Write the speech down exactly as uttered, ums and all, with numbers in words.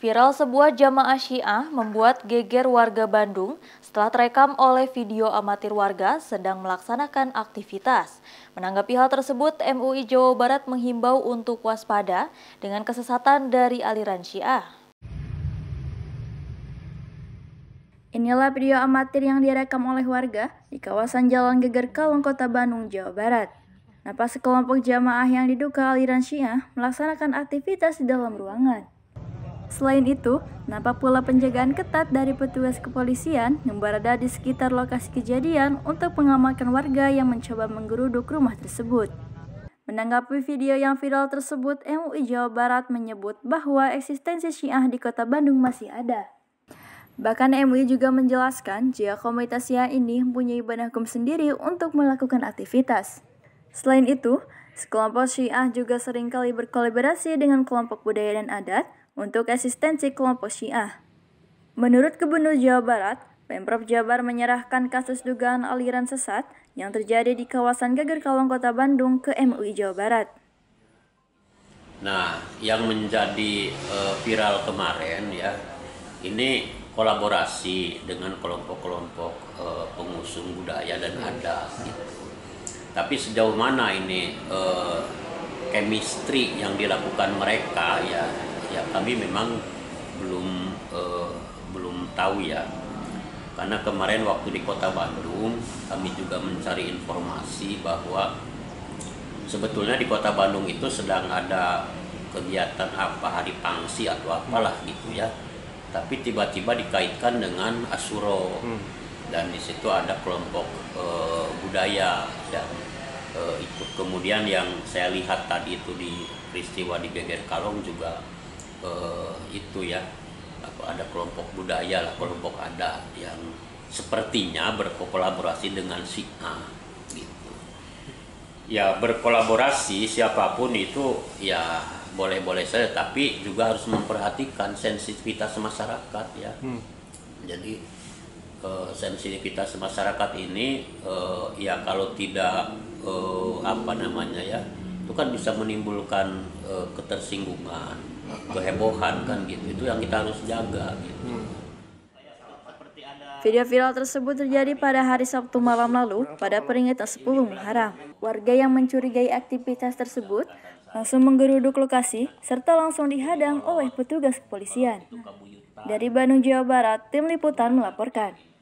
Viral sebuah jamaah Syiah membuat geger warga Bandung setelah terekam oleh video amatir warga sedang melaksanakan aktivitas. Menanggapi hal tersebut, M U I Jawa Barat menghimbau untuk waspada dengan kesesatan dari aliran Syiah. Inilah video amatir yang direkam oleh warga di kawasan Jalan Geger Kalong, Kota Bandung, Jawa Barat. Nampak sekelompok jamaah yang diduga aliran Syiah melaksanakan aktivitas di dalam ruangan. Selain itu, nampak pula penjagaan ketat dari petugas kepolisian yang berada di sekitar lokasi kejadian untuk mengamankan warga yang mencoba menggeruduk rumah tersebut. Menanggapi video yang viral tersebut, M U I Jawa Barat menyebut bahwa eksistensi Syiah di Kota Bandung masih ada. Bahkan M U I juga menjelaskan jika komunitas Syiah ini mempunyai badan hukum sendiri untuk melakukan aktivitas. Selain itu, sekelompok Syiah juga seringkali berkolaborasi dengan kelompok budaya dan adat untuk eksistensi kelompok Syiah. Menurut Gubernur Jawa Barat, Pemprov Jabar menyerahkan kasus dugaan aliran sesat yang terjadi di kawasan Geger Kalong, Kota Bandung ke M U I Jawa Barat. Nah, yang menjadi uh, viral kemarin ya, ini kolaborasi dengan kelompok-kelompok uh, pengusung budaya dan adat gitu. Tapi sejauh mana ini uh, chemistry yang dilakukan mereka ya, ya kami memang belum uh, belum tahu ya. Karena kemarin waktu di Kota Bandung kami juga mencari informasi bahwa sebetulnya di Kota Bandung itu sedang ada kegiatan apa, hari pangsi atau apalah gitu ya. Tapi tiba-tiba dikaitkan dengan Asuro hmm. dan di situ ada kelompok uh, budaya dan uh, itu kemudian yang saya lihat tadi itu di peristiwa di Geger Kalong juga uh, itu ya, ada kelompok budaya lah, kelompok adat yang sepertinya berkolaborasi dengan Syiah gitu. Ya berkolaborasi siapapun itu ya boleh-boleh saja, tapi juga harus memperhatikan sensitivitas masyarakat ya. Hmm. Jadi uh, sensitivitas masyarakat ini uh, ya kalau tidak uh, apa namanya ya, itu kan bisa menimbulkan uh, ketersinggungan, kehebohan kan gitu. Itu yang kita harus jaga gitu. Hmm. Video viral tersebut terjadi pada hari Sabtu malam lalu pada peringatan sepuluh Muharram. Warga yang mencurigai aktivitas tersebut langsung menggeruduk lokasi serta langsung dihadang oleh petugas kepolisian. Dari Bandung, Jawa Barat, tim liputan melaporkan.